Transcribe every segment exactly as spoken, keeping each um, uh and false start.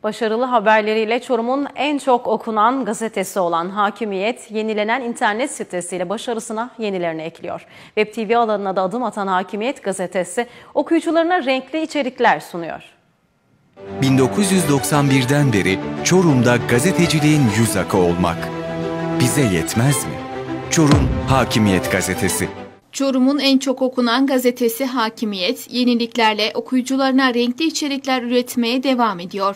Başarılı haberleriyle Çorum'un en çok okunan gazetesi olan Hakimiyet, yenilenen internet sitesiyle başarısına yenilerini ekliyor. Web T V alanına da adım atan Hakimiyet gazetesi, okuyucularına renkli içerikler sunuyor. bin dokuz yüz doksan birden beri Çorum'da gazeteciliğin yüz akı olmak. Bize yetmez mi? Çorum Hakimiyet gazetesi. Çorum'un en çok okunan gazetesi Hakimiyet, yeniliklerle okuyucularına renkli içerikler üretmeye devam ediyor.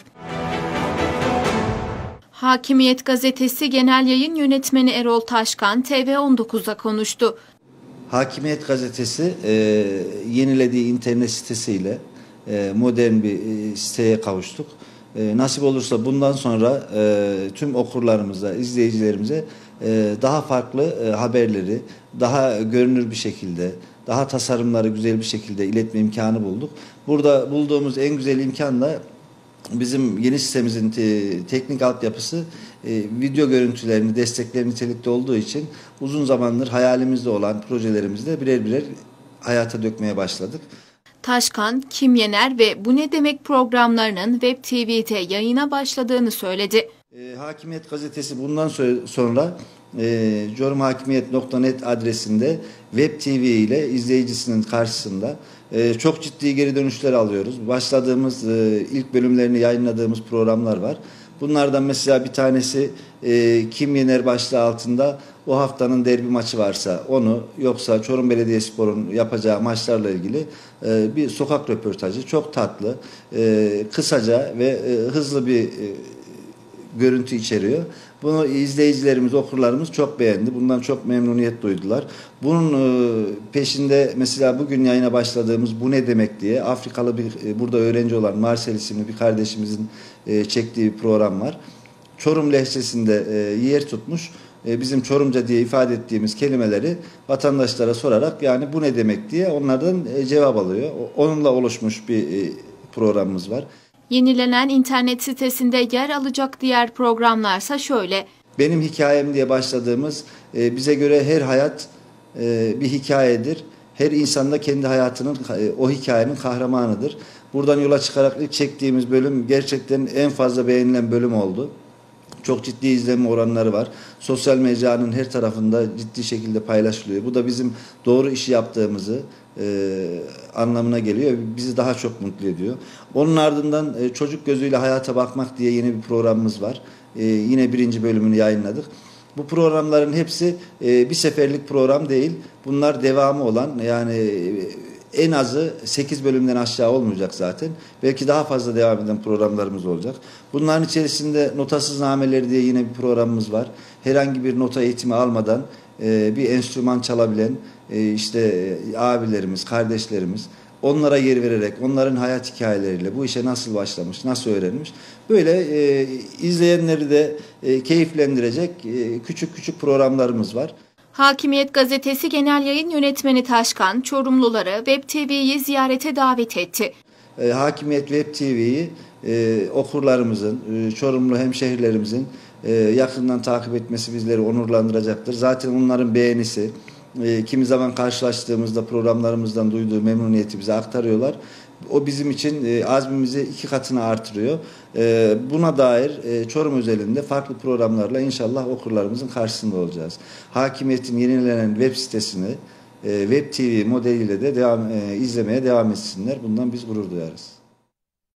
Hakimiyet gazetesi Genel Yayın Yönetmeni Erol Taşkan T V on dokuz'a konuştu. Hakimiyet gazetesi e, yenilediği internet sitesiyle e, modern bir e, siteye kavuştuk. E, nasip olursa bundan sonra e, tüm okurlarımıza, izleyicilerimize e, daha farklı e, haberleri daha görünür bir şekilde, daha tasarımları güzel bir şekilde iletme imkanı bulduk. Burada bulduğumuz en güzel imkan da bizim yeni sitemizin te, teknik altyapısı e, video görüntülerini destekler nitelikte olduğu için uzun zamandır hayalimizde olan projelerimizde birer birer hayata dökmeye başladık. Taşkan, Kim Yener ve Bu Ne Demek programlarının Web T V'de yayına başladığını söyledi. E, Hakimiyet gazetesi bundan sonra e, corumhakimiyet nokta net adresinde Web T V ile izleyicisinin karşısında e, çok ciddi geri dönüşler alıyoruz. Başladığımız e, ilk bölümlerini yayınladığımız programlar var. Bunlardan mesela bir tanesi e, Kim Yener başlığı altında o haftanın derbi maçı varsa onu, yoksa Çorum Belediyespor'un yapacağı maçlarla ilgili e, bir sokak röportajı, çok tatlı, e, kısaca ve e, hızlı bir e, görüntü içeriyor. Bunu izleyicilerimiz, okurlarımız çok beğendi. Bundan çok memnuniyet duydular. Bunun peşinde mesela bugün yayına başladığımız Bu Ne Demek diye Afrikalı bir burada öğrenci olan Marcel isimli bir kardeşimizin çektiği bir program var. Çorum lehçesinde yer tutmuş. Bizim Çorumca diye ifade ettiğimiz kelimeleri vatandaşlara sorarak yani bu ne demek diye onlardan cevap alıyor. Onunla oluşmuş bir programımız var. Yenilenen internet sitesinde yer alacak diğer programlarsa şöyle. Benim hikayem diye başladığımız e, bize göre her hayat e, bir hikayedir. Her insan da kendi hayatının e, o hikayenin kahramanıdır. Buradan yola çıkarak ilk çektiğimiz bölüm gerçekten en fazla beğenilen bölüm oldu. Çok ciddi izlenme oranları var. Sosyal mecranın her tarafında ciddi şekilde paylaşılıyor. Bu da bizim doğru işi yaptığımızı e, anlamına geliyor. Bizi daha çok mutlu ediyor. Onun ardından e, Çocuk Gözüyle Hayata Bakmak diye yeni bir programımız var. E, yine birinci bölümünü yayınladık. Bu programların hepsi e, bir seferlik program değil. Bunlar devamı olan, yani e, en azı sekiz bölümden aşağı olmayacak zaten. Belki daha fazla devam eden programlarımız olacak. Bunların içerisinde Notasız Nameleri diye yine bir programımız var. Herhangi bir nota eğitimi almadan e, bir enstrüman çalabilen e, işte e, abilerimiz, kardeşlerimiz, onlara yer vererek, onların hayat hikayeleriyle bu işe nasıl başlamış, nasıl öğrenmiş, böyle e, izleyenleri de e, keyiflendirecek e, küçük küçük programlarımız var. Hakimiyet gazetesi Genel Yayın Yönetmeni Taşkan, Çorumluları Web T V'yi ziyarete davet etti. E, Hakimiyet Web T V'yi e, okurlarımızın, e, Çorumlu hemşehrilerimizin e, yakından takip etmesi bizleri onurlandıracaktır. Zaten onların beğenisi, e, kimi zaman karşılaştığımızda programlarımızdan duyduğu memnuniyeti bize aktarıyorlar. O bizim için e, azmimizi iki katına artırıyor. E, buna dair e, Çorum özelinde farklı programlarla inşallah okurlarımızın karşısında olacağız. Hakimiyet'in yenilenen web sitesini e, Web T V modeliyle de devam, e, izlemeye devam etsinler. Bundan biz gurur duyarız.